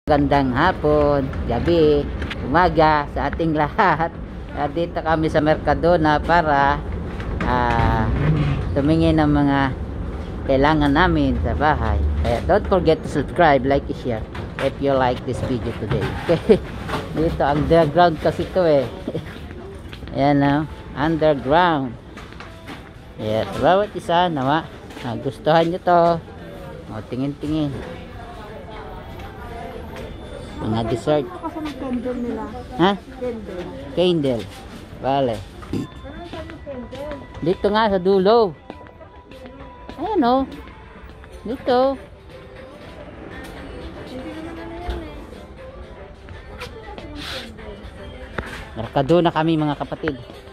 Gandang hapon, gabi, umaga sa ating lahat. Dito kami sa Mercadona para tumingin ng mga kailangan namin sa bahay. Kaya don't forget to subscribe, like, share if you like this video today. Okay? Dito underground kasi ito eh. Ayan o, underground. Yes, bawat isa nawa gustuhan nyo to. O, tingin-tingin. Mga dessert. Candle nila. Ha? Candle. Candle. Vale. Dito nga sa dulo. Ayan o. Dito. Mercadona kami mga kapatid.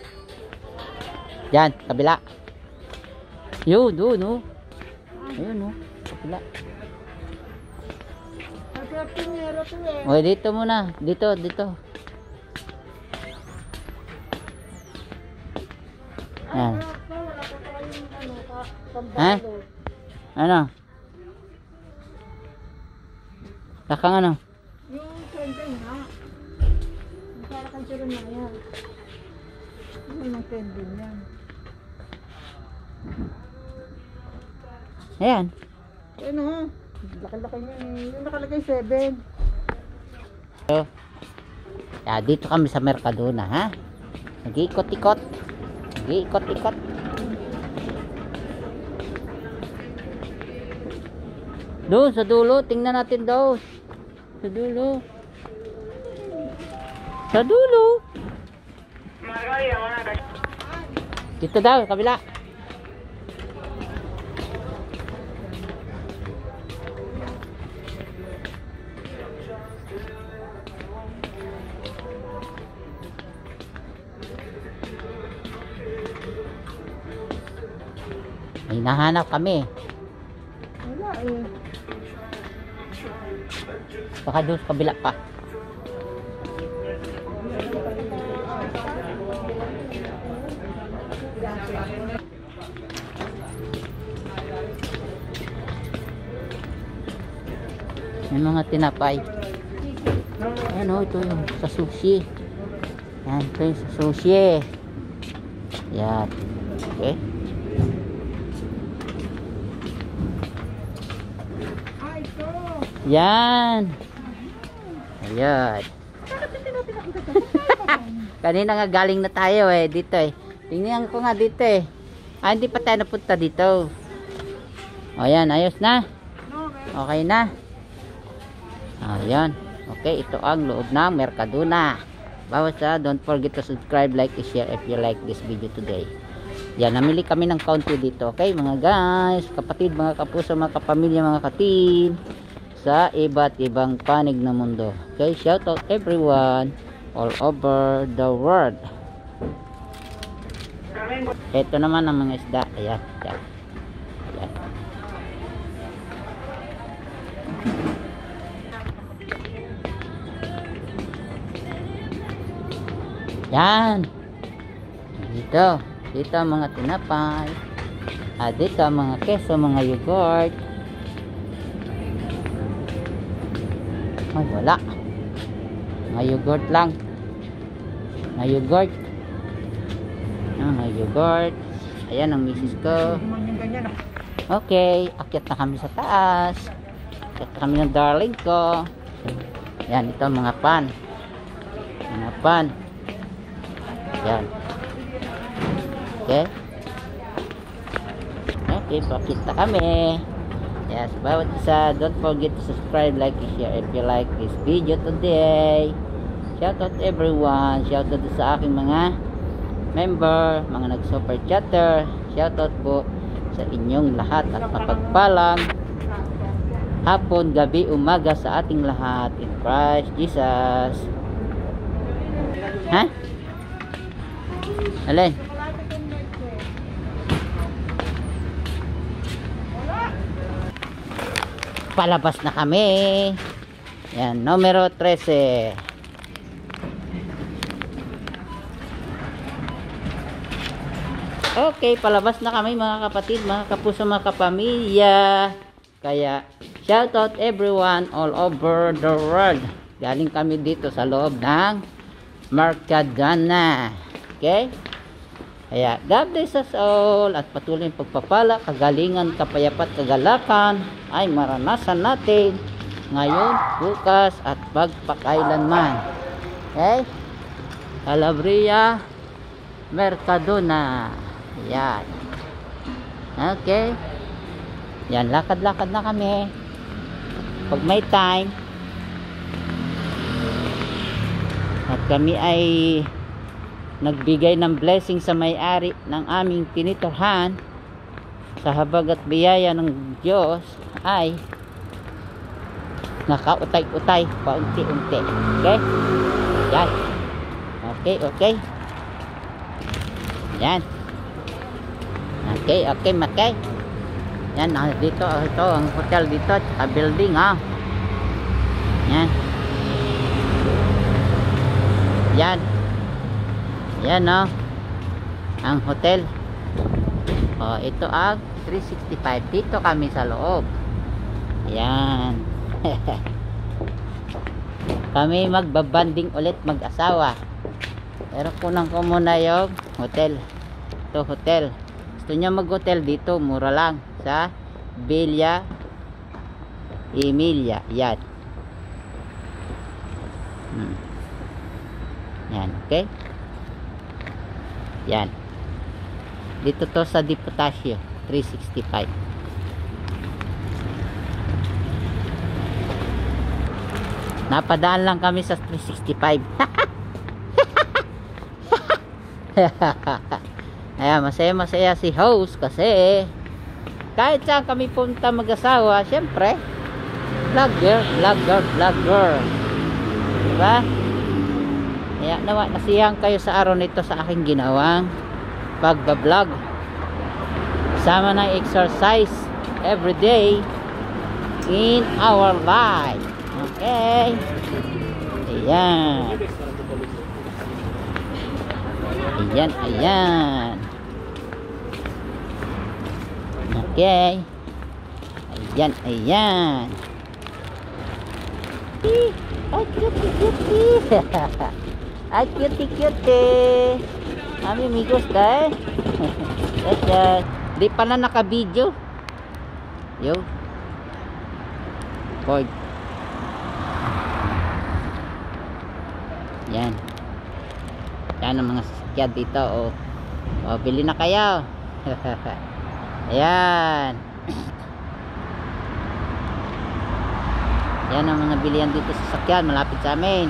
Yan, kabila. Yun, doon o. Ayun o, kabila. O, dito muna. Dito. Yan. Ha? Ano? Kakang ano? Yung candle nga. Yung para kang siro na yan. Ano yung candle yan? Ayan. Ano? Laki-laki niya eh. Yung nakalagay 7. So, dito kami sa Mercadona, ha? Nag-iikot-ikot. Doon sa dulo, tingnan natin daw. Sa dulo. Dito daw, kabila. May nahanap kami. Wala eh. Baka doon sa kabila pa. May mga tinapay. Ano, ito yung sa sushi. Yan, ito yung sa sushi. Yan. Okay. Yan. Ayan. Kanina nga galing na tayo eh. Dito eh. Tingnan ko nga dito eh. Hindi pa tayo napunta dito. O yan. Ayos na. Okay na. Ayan. Okay. Ito ang loob ng Mercadona. Bawat sa don't forget to subscribe, like, share if you like this video today. Yan. Namili kami ng kaunti dito. Okay mga guys. Kapatid, mga kapuso, mga kapamilya, mga katin. Sa iba't ibang panig ng mundo. Okay, shout out everyone all over the world. Ito naman ang mga isda. Ayan. Yan. Dito ang mga tinapay. Dito ang mga keso, mga yogurt. Ay, wala. Mga yogurt lang. Mga yogurt. Ayan ang misis ko. Okay. Akyat na kami sa taas. Akyat na kami ng darling ko. Ayan, ito mga pan. Ayan. Okay. Okay, pakita kami. Yes, bawat isa, don't forget to subscribe, like, and share if you like this video today. Shout out everyone. Shout out sa aking mga member, mga nag-super chatter. Shout out po sa inyong lahat at mapagpalang hapon, gabi, umaga sa ating lahat in Christ Jesus. Ha? Alin? Palabas na kami. Yan, numero 13. Okay, palabas na kami mga kapatid, mga kapuso, mga kapamilya. Kaya Shout out everyone all over the world. Galing kami dito sa loob ng Mercadona. Okay? Kaya God bless us all at patuloy yung pagpapala, kagalingan, kapayapat, kagalakan ay maranasan natin ngayon, bukas at pagpakailanman. Okay? Calabria, Mercadona. Yan. Okay. Yan, lakad-lakad na kami. Pag may time. At kami ay nagbigay ng blessing sa may-ari ng aming tinitirhan sa habag at biyaya ng Diyos ay nakautay-utay paunti-unti. Okay? Yan. Okay, okay. Yan. Okay, okay, makay. Yan, dito, ito, ang hotel dito, tsaka building, ha. Yan. Yan. Yan, no. Ang hotel. O, ito ang 365. Dito kami sa loob. Yan. Kami magbabanding ulit mag-asawa. Pero kunan ko muna yung hotel. Ito hotel. Gusto niya mag-hotel dito, mura lang sa Villa Emilia. Yan. Yan, okay? Yan. Dito to sa Diputasio 365. Napadaan lang kami sa 365. Ayan, masaya si host kasi kahit saan kami punta mag-asawa, syempre vlogger. Diba? Kaya nawa nasiyang kayo sa araw nito sa aking ginawang pagbablog. Sama ng exercise every day in our life. Okay? Ayan. Ayan. Okay. Ayan. Ay, cutie. Ay, cutie. Ami, me gusta, Di pala naka-video. Yo. Boy. Yan. Yan ang mga sasakyan dito. O, bili na kayo. Ayan. Yan ang mga bilihan dito sa sasakyan. Malapit sa amin.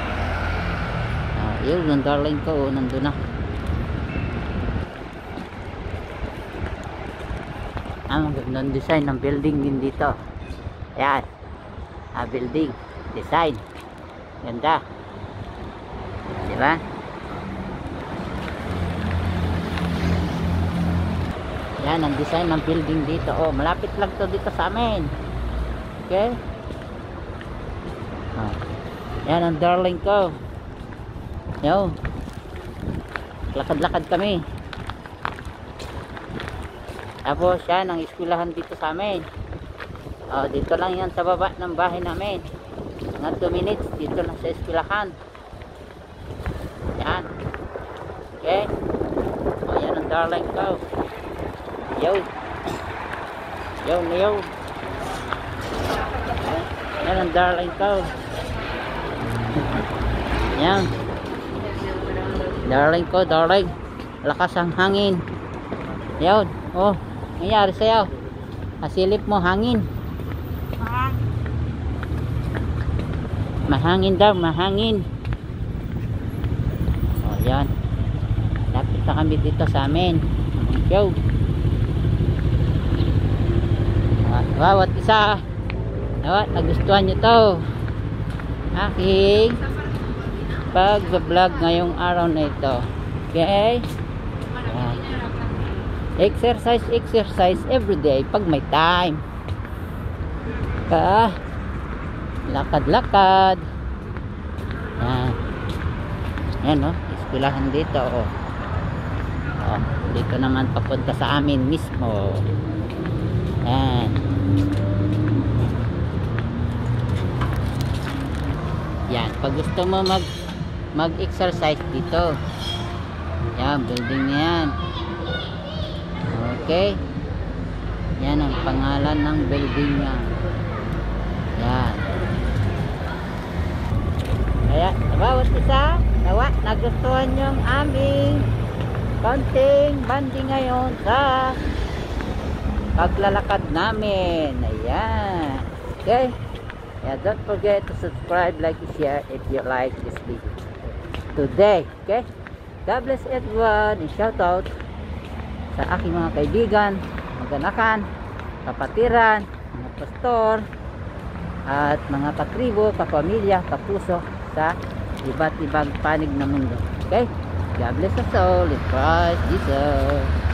Yun, yung darling ko. Nandun na. Ang magandang design ng building din dito. Ayan. Building. Design. Ganda. Diba? Yan ang design ng building dito. Oh, malapit lang to dito sa amin. Okay? Oh. Yan ang darling ko. Yo. Lakad-lakad kami. Tapos yan ang eskwelahan dito sa amin. Oh, dito lang yan sa baba ng bahay namin. Mga 2 minutes dito lang sa eskwelahan. Yan. Okay. O, yan ang darling ko. Yo. Yan ang darling ko. Yan. Darling. Lakas ang hangin. Yan. Oh, nangyari sa'yo. Asilip mo hangin. Mahangin daw, mahangin. Yan. Lapit na kami dito sa amin. Yo. Bawat isa. Nagustuhan nyo to. Aking pag-vlog ngayong araw na ito. Okay? Yan. Exercise everyday pag may time. Lakad-lakad. Yan. Yan, no? Eskwelahan dito, oh. Oh, dito naman papunta sa amin mismo. Yan. Yan, pag gusto mo mag-exercise dito. Yan, building na yan. Okay. Yan ang pangalan ng building niya. Yan. Kaya, bawat isa, nagustuhan yung aming konting banding ngayon sa paglalakad namin. Ayan. Okay. Yeah, don't forget to subscribe, like, share if you like this video today. Okay. God bless everyone. And shout out sa aking mga kaibigan, mag-anakan, kapatiran, mga pastor, at mga katribo, kapamilya, kapuso sa iba't ibang panig ng mundo. Okay? God bless us all in Christ Jesus.